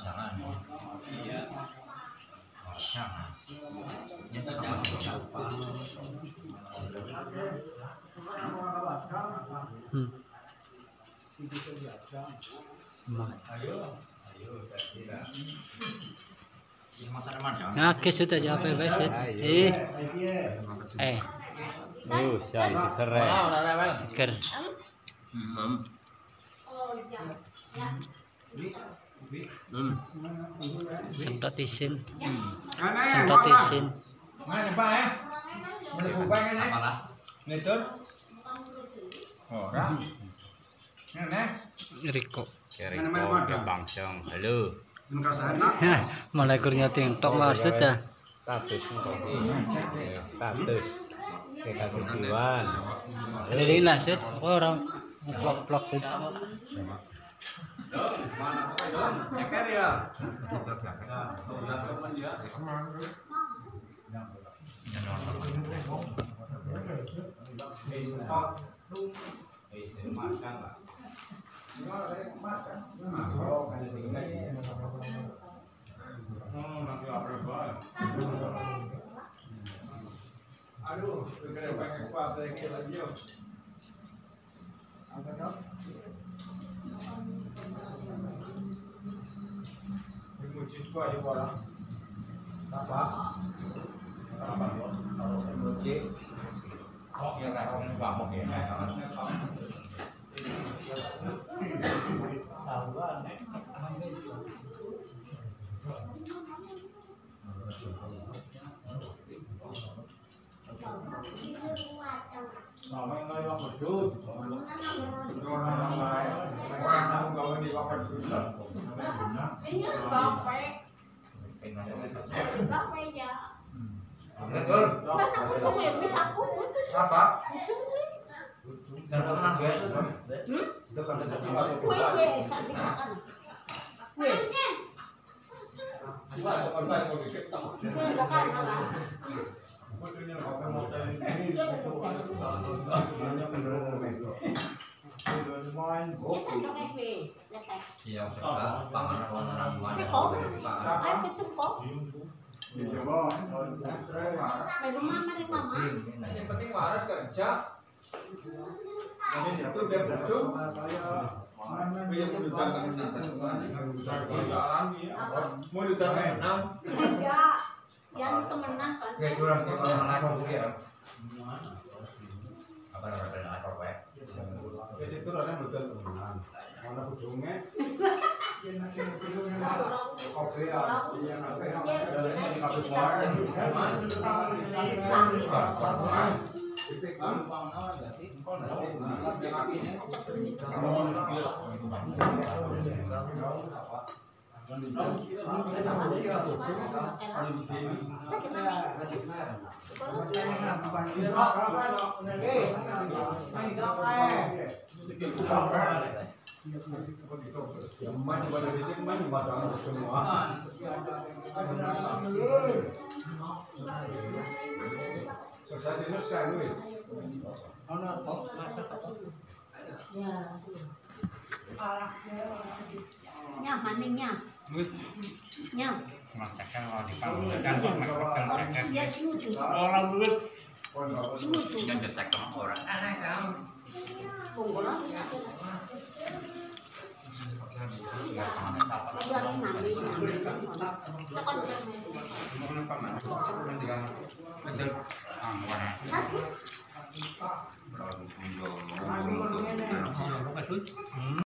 jangan. Iya. Jangan. Nyata sama siapa? Ayo. Nah, sudah jawab besit. Seger. Seger. Semprot isin. Semprot isin. Mana Pak ya? Berubah kan ya? Apalah. Ngetur. Ora. Nah. Riko. Oke bangsong. Halo. Mulai kurnya tingtok maksud dah. Status status kita tujuan. Ini nasib orang vlog sih. Eker ya. Aduh, pengen kuat lagi yuk. Mucis gua di bola. Apa? Mucis. Kok ya kayak orang bamuk ya. Namanya nggak yang berdus, orang lain, orang kau ini apa berdus? Ini bape. Bape ya. Betul. Kan aku cuma bisa aku. Apa? Cuma. Jangan pernah gue. Kue bisa kan. Kue. Coba kalau kau dikit sama. Kue kan lah. Biasa dong kue. Iya, suka panganan orang-orang. Ayo kecukok. Mari mama. Yang penting waras kerja. Ini itu biar bercuk. Biar mau ditangkap mau ditangkap enam. Ya, yang temenan kan. Kayak kurang kita menang ya. Apa namanya anak apa ya? Di situ ada betul temenan. Mana ujungnya? Kopi ya, yang apa ya? Ini kopi muar. Nya maningnya. Nya. Masakan kalau dipanggang Orang dia cimucu. orang duit. Cimucu. Yang gesek sama orang. Anak kamu. Punggolan. Sakit.